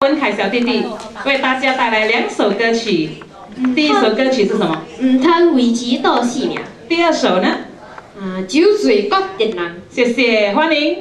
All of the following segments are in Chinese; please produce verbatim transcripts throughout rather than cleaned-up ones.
文凯小弟弟为大家带来两首歌曲。第一首歌曲是什么？ 唔通为钱赌性命。 第二首呢？ 啊，酒醉各敌人。 谢谢，欢迎。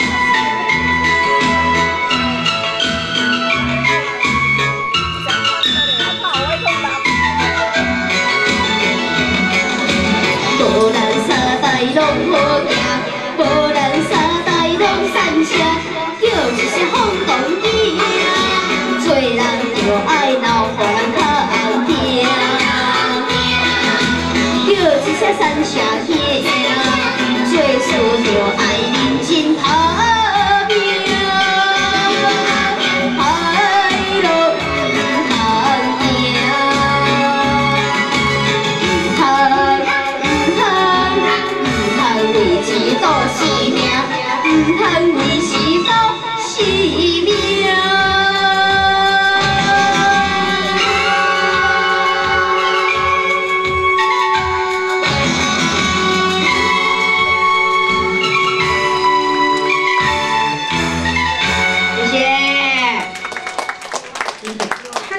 Hãy subscribe cho kênh Ghiền Mì Gõ để không bỏ lỡ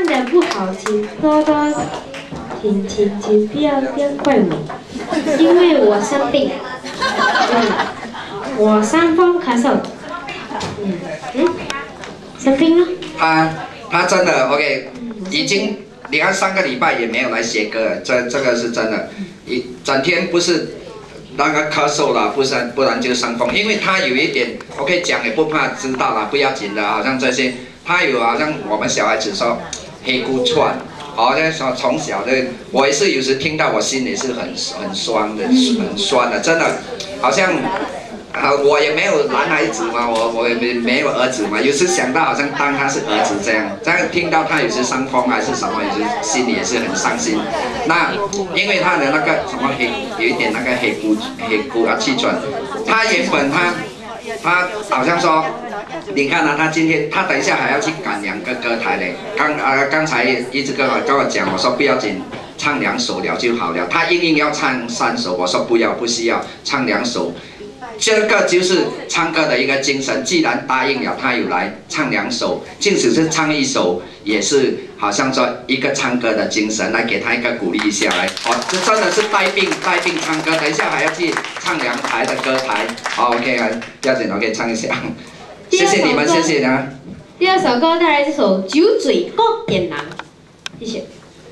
唱的不好听，多多听听听，不要不要怪我，因为我生病，嗯，我伤风咳嗽，嗯嗯，生病了。 他他真的 OK， 已经你看上个礼拜也没有来写歌，这这个是真的，一整天不是那个咳嗽了，不然不然就伤风，因为他有一点 OK 讲也不怕知道了，不要紧的，好像这些他有好像我们小孩子说黑菇串。 好像说从小的，我也是有时听到我心里是很很酸的，很酸的，真的，好像，啊，我也没有男孩子嘛，我我也没没有儿子嘛，有时想到好像当他是儿子这样，这样听到他有时伤风还是什么，有时心里也是很伤心。那因为他的那个什么黑，有一点那个黑菇黑菇啊气喘，他原本他他好像说。 你看啊，他今天他等一下还要去赶两个歌台嘞。刚啊刚才一直跟我跟我讲，我说不要紧，唱两首了就好了。他硬硬要唱三首，我说不要，不需要，唱两首。这个就是唱歌的一个精神。既然答应了，他有来唱两首，即使是唱一首，也是好像说一个唱歌的精神，来给他一个鼓励一下来。哦，这真的是带病带病唱歌。等一下还要去唱两台的歌台。好 ，OK 啊，不要紧 ，OK 唱一下。 谢谢你们，谢谢啊！ 第二首歌带来这首《酒醉各点难》，谢谢。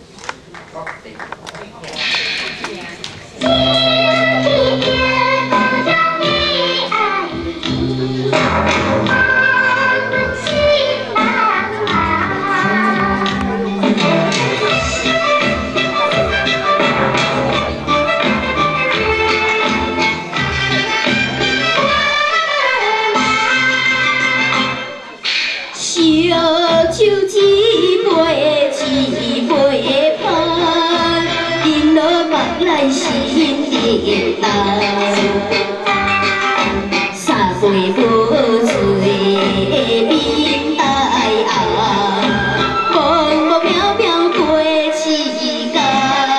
小酒一杯，一杯盼，饮了梦来心点淡。三杯不醉，面带红，风风飘飘过时间，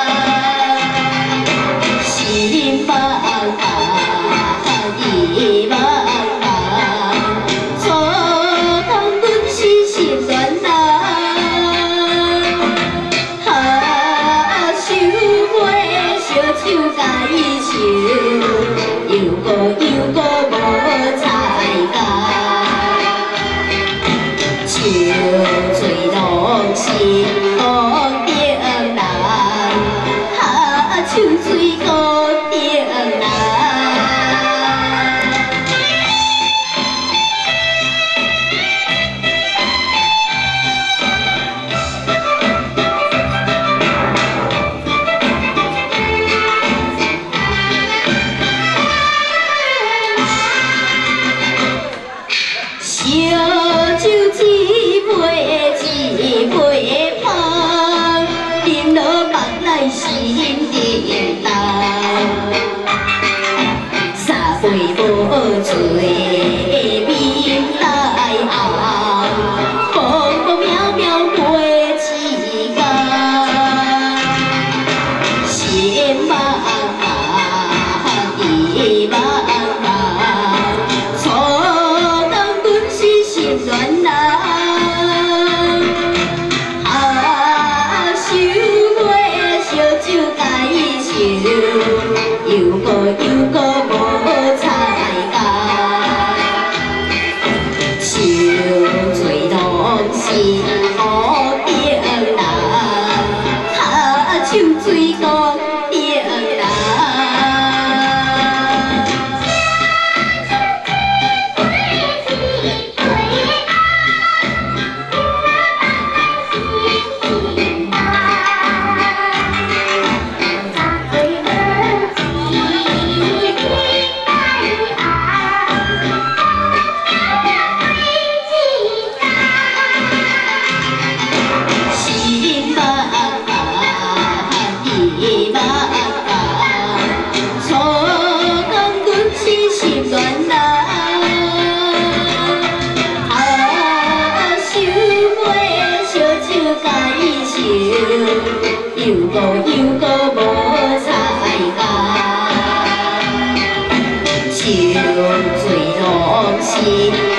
心茫茫，意茫茫。 又过又过无彩价，酒醉拢是好定人，哈酒醉好定人。 小酒一杯，一杯盼，饮了梦来心点淡。三杯不醉，面带红，风风渺渺过时间，心茫茫，意茫茫。 恋人，啊，想过烧酒该烧，又过又过无彩价，酒醉拢是好定人，啊，酒醉好定人。 又过又过无彩价，酒醉拢是。